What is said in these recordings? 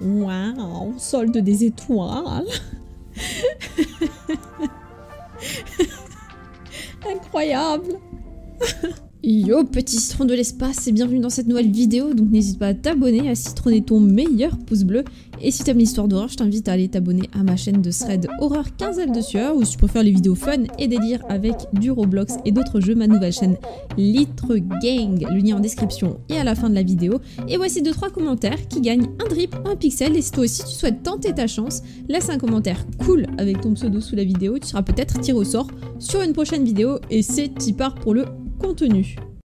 Waouh, solde des étoiles. Incroyable. Yo petit citron de l'espace et bienvenue dans cette nouvelle vidéo, donc n'hésite pas à t'abonner, à citronner ton meilleur pouce bleu et si t'aimes l'histoire d'horreur je t'invite à aller t'abonner à ma chaîne de thread horreur 15 ailes de sueur ou si tu préfères les vidéos fun et délire avec du Roblox et d'autres jeux, ma nouvelle chaîne Litre Gang, le lien en description et à la fin de la vidéo. Et voici 2-3 commentaires qui gagnent un drip, un pixel et si toi aussi tu souhaites tenter ta chance, laisse un commentaire cool avec ton pseudo sous la vidéo, tu seras peut-être tiré au sort sur une prochaine vidéo et c'est t'y part pour le contenu.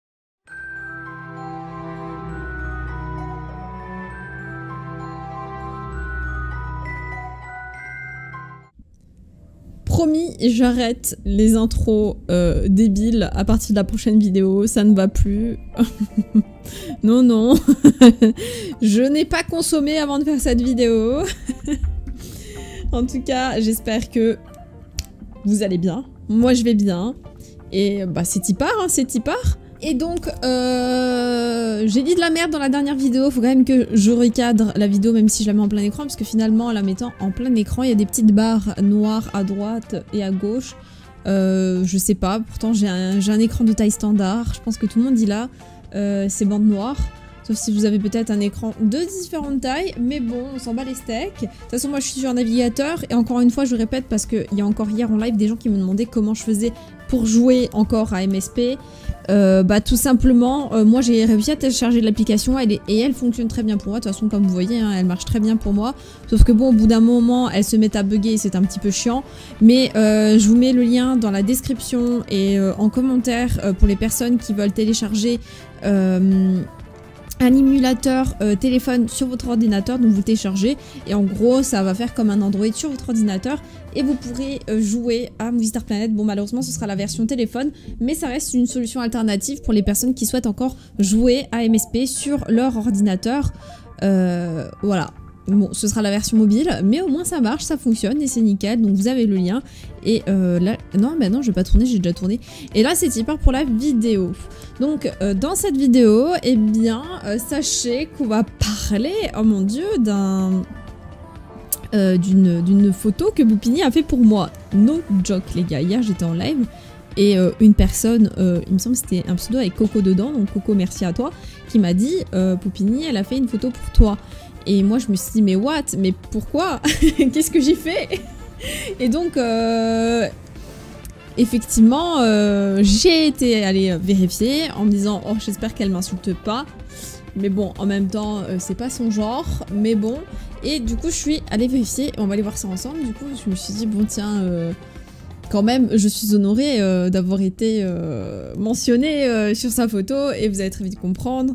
Promis, j'arrête les intros débiles à partir de la prochaine vidéo, ça ne va plus. Non, non, je n'ai pas consommé avant de faire cette vidéo. En tout cas, j'espère que vous allez bien. Moi, je vais bien. Et bah c'est t'y part, hein, c'est t'y part. Et donc, j'ai dit de la merde dans la dernière vidéo, faut quand même que je recadre la vidéo même si je la mets en plein écran, parce que finalement, en la mettant en plein écran, il y a des petites barres noires à droite et à gauche. Je sais pas, pourtant j'ai un écran de taille standard, je pense que tout le monde y l'a, ces bandes noires. Sauf si vous avez peut-être un écran de différentes tailles, mais bon, on s'en bat les steaks. De toute façon, moi je suis sur un navigateur, et encore une fois, je répète, parce qu'il y a encore hier en live des gens qui me demandaient comment je faisais pour jouer encore à MSP. Bah tout simplement, moi j'ai réussi à télécharger l'application et elle fonctionne très bien pour moi. De toute façon, comme vous voyez, hein, elle marche très bien pour moi. Sauf que bon, au bout d'un moment, elle se met à bugger et c'est un petit peu chiant. Mais je vous mets le lien dans la description et en commentaire pour les personnes qui veulent télécharger un émulateur téléphone sur votre ordinateur, donc vous le téléchargez et en gros ça va faire comme un Android sur votre ordinateur et vous pourrez jouer à Movie Star Planet. Bon, malheureusement ce sera la version téléphone, mais ça reste une solution alternative pour les personnes qui souhaitent encore jouer à MSP sur leur ordinateur. Voilà. Bon, ce sera la version mobile, mais au moins ça marche, ça fonctionne et c'est nickel, donc vous avez le lien. Et là, non, bah non, je vais pas tourner, j'ai déjà tourné. Et là, c'est part pour la vidéo. Donc, dans cette vidéo, eh bien, sachez qu'on va parler, oh mon dieu, d'une photo que Poupini a fait pour moi. No joke, les gars. Hier, j'étais en live et une personne, il me semble que c'était un pseudo avec Coco dedans, donc Coco, merci à toi, qui m'a dit Poupini, elle a fait une photo pour toi. Et moi je me suis dit mais what? Mais pourquoi? Qu'est-ce que j'ai fait? Et donc effectivement j'ai été allée vérifier en me disant oh j'espère qu'elle m'insulte pas. Mais bon en même temps c'est pas son genre, mais bon. Et du coup je suis allée vérifier, on va aller voir ça ensemble. Du coup je me suis dit bon tiens quand même je suis honorée d'avoir été mentionnée sur sa photo et vous allez très vite comprendre.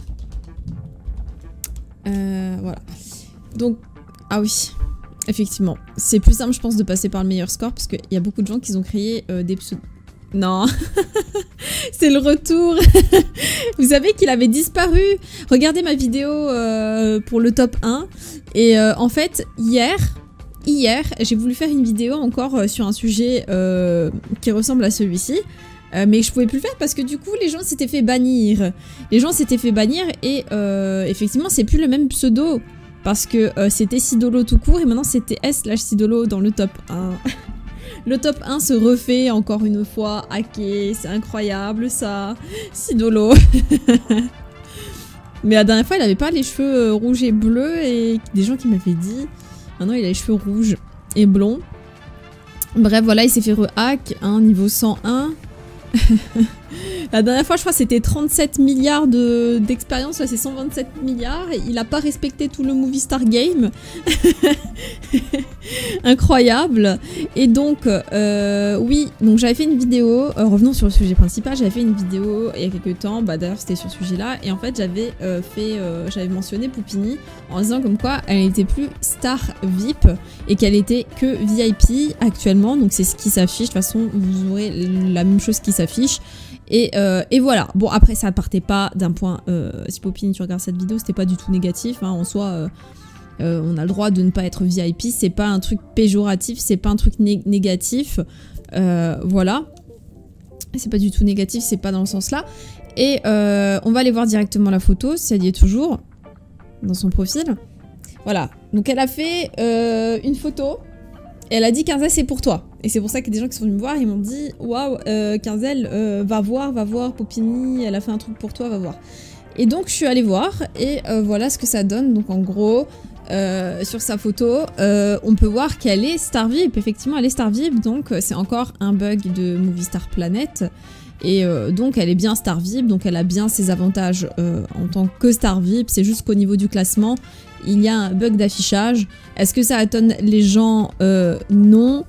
Voilà. Donc, ah oui, effectivement. C'est plus simple, je pense, de passer par le meilleur score parce qu'il y a beaucoup de gens qui ont créé des pseudos. Non, c'est le retour. Vous savez qu'il avait disparu. Regardez ma vidéo pour le top 1. Et en fait, hier, j'ai voulu faire une vidéo encore sur un sujet qui ressemble à celui-ci. Mais je pouvais plus le faire parce que du coup les gens s'étaient fait bannir. Les gens s'étaient fait bannir et effectivement c'est plus le même pseudo. Parce que c'était Sidolo tout court et maintenant c'était S/Sidolo dans le top 1. Le top 1 se refait encore une fois, hacké, c'est incroyable ça. Sidolo. Mais la dernière fois il avait pas les cheveux rouges et bleus et des gens qui m'avaient dit maintenant il a les cheveux rouges et blonds. Bref voilà il s'est fait re-hack, hein, niveau 101. La dernière fois je crois c'était 37 milliards d'expérience, là c'est 127 milliards et il a pas respecté tout le Movie Star Game. Incroyable. Et donc oui, donc j'avais fait une vidéo, revenons sur le sujet principal, j'avais fait une vidéo il y a quelques temps, bah d'ailleurs c'était sur ce sujet là et en fait j'avais j'avais mentionné Poupini en disant comme quoi elle n'était plus star VIP et qu'elle était que VIP actuellement, donc c'est ce qui s'affiche, de toute façon vous aurez la même chose qui s'affiche. Et voilà. Bon après ça partait pas d'un point, si Poupini tu regardes cette vidéo, c'était pas du tout négatif, hein, en soi on a le droit de ne pas être VIP, c'est pas un truc péjoratif, c'est pas un truc négatif, voilà. C'est pas du tout négatif, c'est pas dans le sens là. Et on va aller voir directement la photo, si elle y est toujours, dans son profil. Voilà. Donc elle a fait une photo. Et elle a dit Quinzel c'est pour toi. Et c'est pour ça que des gens qui sont venus me voir, ils m'ont dit waouh, Quinzel, va voir, Popini, elle a fait un truc pour toi, va voir. Et donc je suis allée voir et voilà ce que ça donne. Donc en gros, sur sa photo, on peut voir qu'elle est Star VIP. Effectivement, elle est Star VIP, donc c'est encore un bug de Movie Star Planet. Et donc elle est bien Star VIP, donc elle a bien ses avantages en tant que Star VIP. C'est juste qu'au niveau du classement, il y a un bug d'affichage. Est-ce que ça étonne les gens? Non.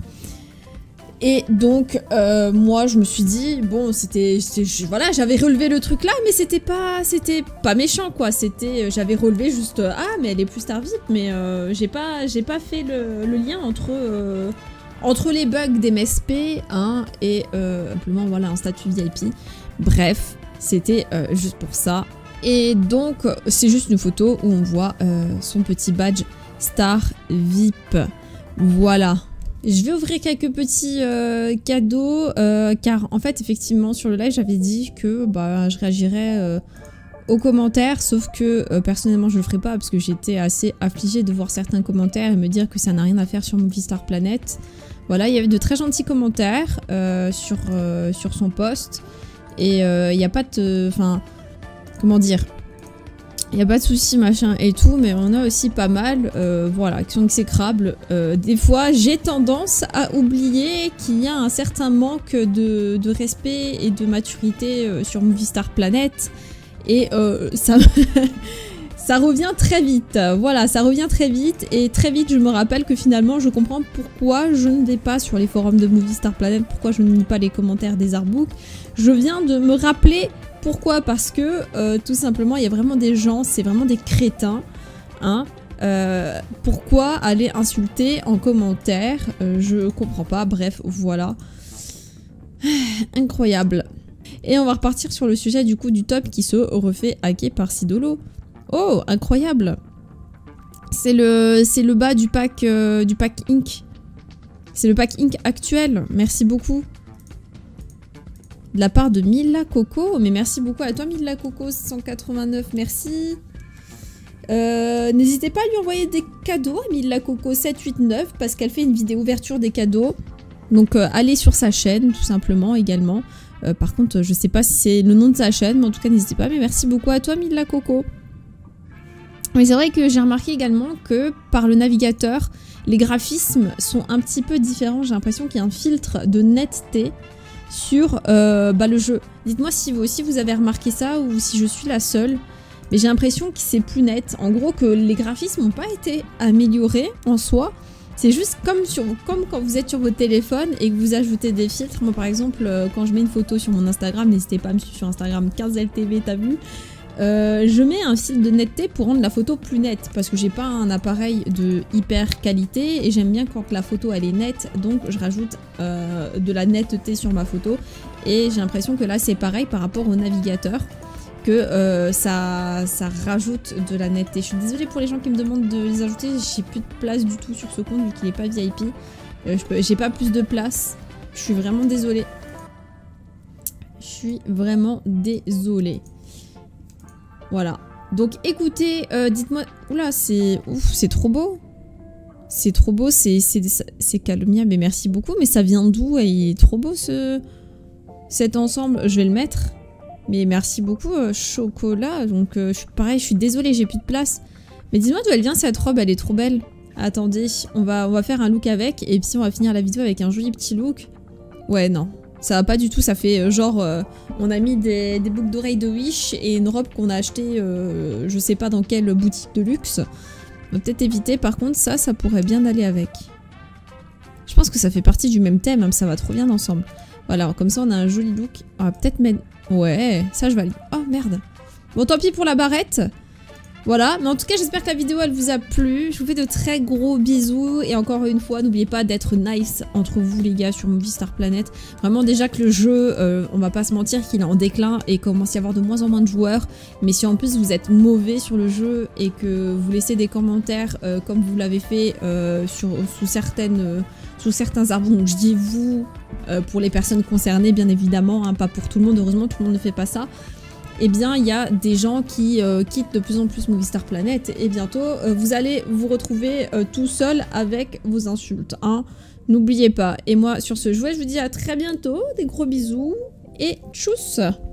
Et donc, moi, je me suis dit, bon, voilà, j'avais relevé le truc là, mais c'était pas méchant, quoi. J'avais relevé juste, ah, mais elle est plus Star VIP, mais j'ai pas fait le lien entre les bugs des MSP, hein, et simplement, voilà, un statut VIP. Bref, c'était juste pour ça. Et donc, c'est juste une photo où on voit son petit badge Star VIP. Voilà. Je vais ouvrir quelques petits cadeaux, car en fait, effectivement, sur le live, j'avais dit que bah, je réagirais aux commentaires, sauf que personnellement, je le ferai pas, parce que j'étais assez affligée de voir certains commentaires et me dire que ça n'a rien à faire sur Movie Star Planet. Voilà, il y avait de très gentils commentaires sur son post, et il n'y a pas de... Enfin, comment dire, il n'y a pas de souci, machin et tout, mais on a aussi pas mal, voilà, qui sont exécrables. Des fois, j'ai tendance à oublier qu'il y a un certain manque de respect et de maturité sur Movie Star Planet. Et ça, ça revient très vite. Voilà, ça revient très vite. Et très vite, je me rappelle que finalement, je comprends pourquoi je ne vais pas sur les forums de Movie Star Planet, pourquoi je ne lis pas les commentaires des artbooks. Je viens de me rappeler... Pourquoi? Parce que tout simplement, il y a vraiment des gens, c'est vraiment des crétins. Hein. Pourquoi aller insulter en commentaire? Je comprends pas. Bref, voilà. Incroyable. Et on va repartir sur le sujet du coup du top qui se refait hacker par Sidolo. Oh, incroyable. C'est le bas du pack Inc. C'est le pack Inc actuel. Merci beaucoup. De la part de Mila Coco, mais merci beaucoup à toi Mila Coco 189, merci. N'hésitez pas à lui envoyer des cadeaux à Mila Coco 789 parce qu'elle fait une vidéo ouverture des cadeaux. Donc allez sur sa chaîne tout simplement également. Par contre je sais pas si c'est le nom de sa chaîne, mais en tout cas n'hésitez pas. Mais merci beaucoup à toi Mila Coco. Mais c'est vrai que j'ai remarqué également que par le navigateur, les graphismes sont un petit peu différents. J'ai l'impression qu'il y a un filtre de netteté sur le jeu. Dites-moi si vous aussi vous avez remarqué ça ou si je suis la seule. Mais j'ai l'impression que c'est plus net. En gros que les graphismes n'ont pas été améliorés en soi. C'est juste comme quand vous êtes sur votre téléphone et que vous ajoutez des filtres. Moi par exemple quand je mets une photo sur mon Instagram, n'hésitez pas à me suivre sur Instagram 15LTV, t'as vu, je mets un filtre de netteté pour rendre la photo plus nette parce que j'ai pas un appareil de hyper qualité et j'aime bien quand la photo elle est nette, donc je rajoute de la netteté sur ma photo et j'ai l'impression que là c'est pareil par rapport au navigateur que ça rajoute de la netteté. Je suis désolée pour les gens qui me demandent de les ajouter, j'ai plus de place du tout sur ce compte vu qu'il est pas VIP, j'ai pas plus de place, je suis vraiment désolée. Je suis vraiment désolée. Voilà. Donc écoutez, dites-moi... Oula, c'est... Ouf, c'est trop beau. C'est trop beau, c'est Calomnia, mais merci beaucoup. Mais ça vient d'où? Il est trop beau cet ensemble. Je vais le mettre. Mais merci beaucoup, chocolat. Donc pareil, je suis désolée, j'ai plus de place. Mais dis-moi d'où elle vient cette robe, elle est trop belle. Attendez, on va faire un look avec. Et puis on va finir la vidéo avec un joli petit look. Ouais, non. Ça va pas du tout, ça fait genre on a mis des boucles d'oreilles de Wish et une robe qu'on a achetée je sais pas dans quelle boutique de luxe. On va peut-être éviter, par contre ça pourrait bien aller avec. Je pense que ça fait partie du même thème, hein, ça va trop bien ensemble. Voilà, comme ça on a un joli look. On va peut-être mettre... Ouais, ça je valide. Oh merde. Bon tant pis pour la barrette. Voilà, mais en tout cas j'espère que la vidéo elle vous a plu. Je vous fais de très gros bisous et encore une fois n'oubliez pas d'être nice entre vous les gars sur Movie Star Planet. Vraiment déjà que le jeu, on va pas se mentir qu'il est en déclin et commence à y avoir de moins en moins de joueurs. Mais si en plus vous êtes mauvais sur le jeu et que vous laissez des commentaires comme vous l'avez fait sous certains arbres, donc je dis vous pour les personnes concernées bien évidemment, hein, pas pour tout le monde, heureusement tout le monde ne fait pas ça. eh bien il y a des gens qui quittent de plus en plus Movistar Planet et bientôt vous allez vous retrouver tout seul avec vos insultes, hein. N'oubliez pas. Et moi sur ce jouet je vous dis à très bientôt, des gros bisous et tchuss.